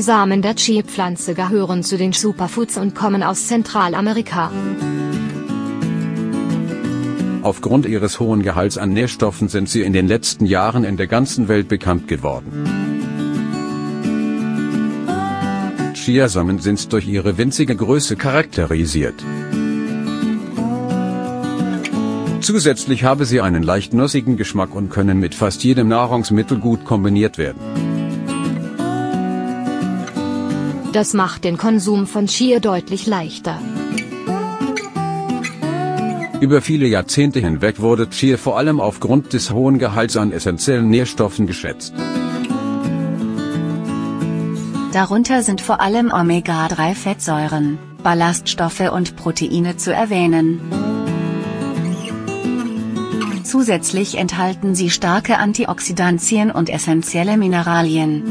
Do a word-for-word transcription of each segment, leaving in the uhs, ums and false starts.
Die Samen der Chia-Pflanze gehören zu den Superfoods und kommen aus Zentralamerika. Aufgrund ihres hohen Gehalts an Nährstoffen sind sie in den letzten Jahren in der ganzen Welt bekannt geworden. Chiasamen sind durch ihre winzige Größe charakterisiert. Zusätzlich haben sie einen leicht nussigen Geschmack und können mit fast jedem Nahrungsmittel gut kombiniert werden. Das macht den Konsum von Chia deutlich leichter. Über viele Jahrzehnte hinweg wurde Chia vor allem aufgrund des hohen Gehalts an essentiellen Nährstoffen geschätzt. Darunter sind vor allem Omega drei Fettsäuren, Ballaststoffe und Proteine zu erwähnen. Zusätzlich enthalten sie starke Antioxidantien und essentielle Mineralien.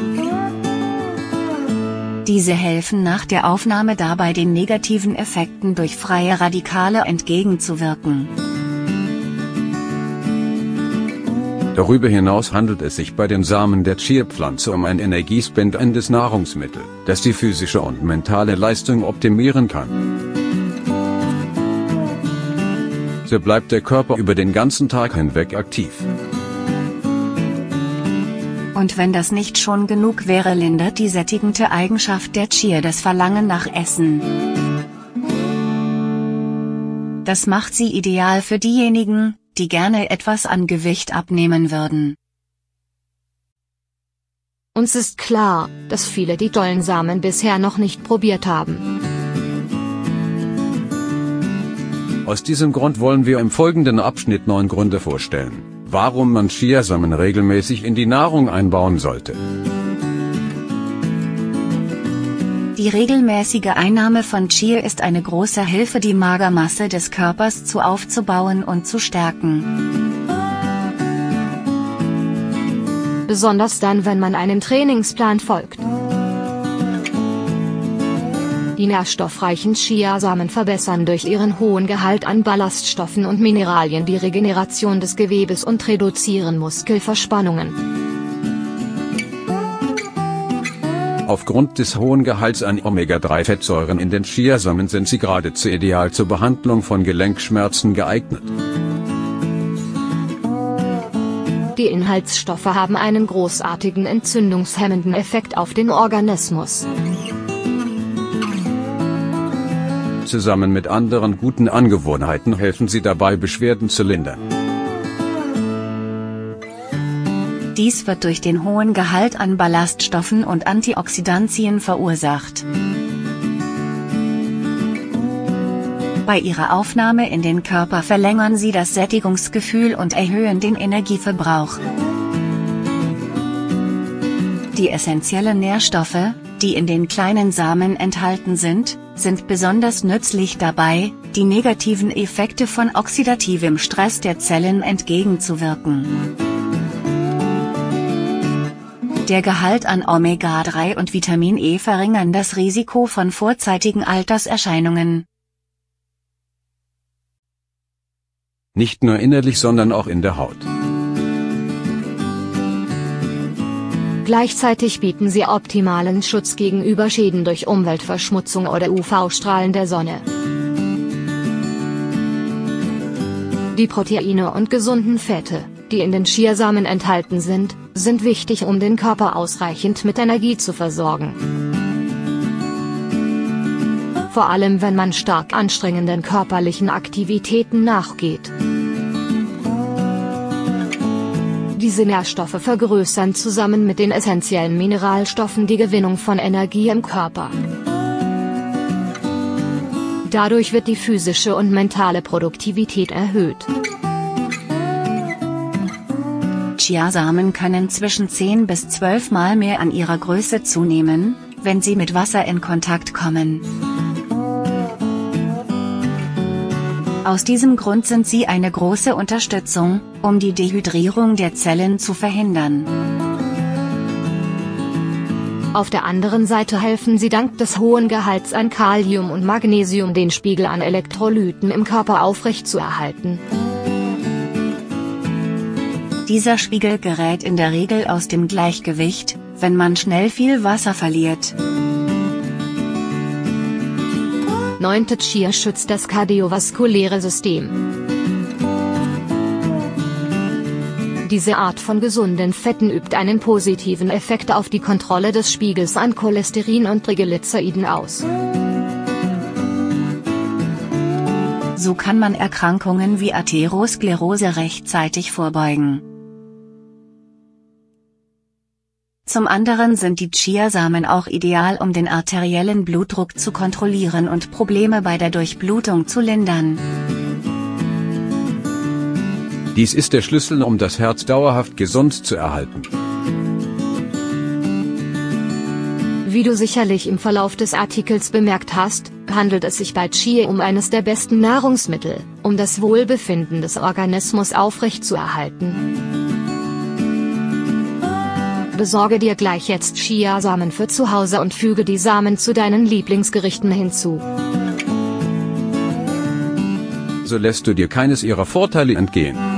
Diese helfen nach der Aufnahme dabei, den negativen Effekten durch freie Radikale entgegenzuwirken. Darüber hinaus handelt es sich bei den Samen der Chia-Pflanze um ein energiespendendes Nahrungsmittel, das die physische und mentale Leistung optimieren kann. So bleibt der Körper über den ganzen Tag hinweg aktiv. Und wenn das nicht schon genug wäre, lindert die sättigende Eigenschaft der Chia das Verlangen nach Essen. Das macht sie ideal für diejenigen, die gerne etwas an Gewicht abnehmen würden. Uns ist klar, dass viele die tollen Samen bisher noch nicht probiert haben. Aus diesem Grund wollen wir im folgenden Abschnitt neun Gründe vorstellen, warum man Chiasamen regelmäßig in die Nahrung einbauen sollte. Die regelmäßige Einnahme von Chia ist eine große Hilfe, die Magermasse des Körpers zu aufzubauen und zu stärken. Besonders dann, wenn man einem Trainingsplan folgt. Die nährstoffreichen Chiasamen verbessern durch ihren hohen Gehalt an Ballaststoffen und Mineralien die Regeneration des Gewebes und reduzieren Muskelverspannungen. Aufgrund des hohen Gehalts an Omega drei Fettsäuren in den Chiasamen sind sie geradezu ideal zur Behandlung von Gelenkschmerzen geeignet. Die Inhaltsstoffe haben einen großartigen entzündungshemmenden Effekt auf den Organismus. Zusammen mit anderen guten Angewohnheiten helfen sie dabei, Beschwerden zu lindern. Dies wird durch den hohen Gehalt an Ballaststoffen und Antioxidantien verursacht. Bei ihrer Aufnahme in den Körper verlängern sie das Sättigungsgefühl und erhöhen den Energieverbrauch. Die essentiellen Nährstoffe, die in den kleinen Samen enthalten sind, sind besonders nützlich dabei, die negativen Effekte von oxidativem Stress der Zellen entgegenzuwirken. Der Gehalt an Omega drei und Vitamin E verringern das Risiko von vorzeitigen Alterserscheinungen. Nicht nur innerlich, sondern auch in der Haut. Gleichzeitig bieten sie optimalen Schutz gegenüber Schäden durch Umweltverschmutzung oder U V-Strahlen der Sonne. Die Proteine und gesunden Fette, die in den Chiasamen enthalten sind, sind wichtig, um den Körper ausreichend mit Energie zu versorgen. Vor allem wenn man stark anstrengenden körperlichen Aktivitäten nachgeht. Diese Nährstoffe vergrößern zusammen mit den essentiellen Mineralstoffen die Gewinnung von Energie im Körper. Dadurch wird die physische und mentale Produktivität erhöht. Chiasamen können zwischen zehn bis zwölf Mal mehr an ihrer Größe zunehmen, wenn sie mit Wasser in Kontakt kommen. Aus diesem Grund sind sie eine große Unterstützung, um die Dehydrierung der Zellen zu verhindern. Auf der anderen Seite helfen sie dank des hohen Gehalts an Kalium und Magnesium, den Spiegel an Elektrolyten im Körper aufrechtzuerhalten. Dieser Spiegel gerät in der Regel aus dem Gleichgewicht, wenn man schnell viel Wasser verliert. neunte Chia schützt das kardiovaskuläre System. Diese Art von gesunden Fetten übt einen positiven Effekt auf die Kontrolle des Spiegels an Cholesterin und Triglyceriden aus. So kann man Erkrankungen wie Atherosklerose rechtzeitig vorbeugen. Zum anderen sind die Chiasamen auch ideal, um den arteriellen Blutdruck zu kontrollieren und Probleme bei der Durchblutung zu lindern. Dies ist der Schlüssel, um das Herz dauerhaft gesund zu erhalten. Wie du sicherlich im Verlauf des Artikels bemerkt hast, handelt es sich bei Chia um eines der besten Nahrungsmittel, um das Wohlbefinden des Organismus aufrechtzuerhalten. Besorge dir gleich jetzt Chiasamen für zu Hause und füge die Samen zu deinen Lieblingsgerichten hinzu. So lässt du dir keines ihrer Vorteile entgehen.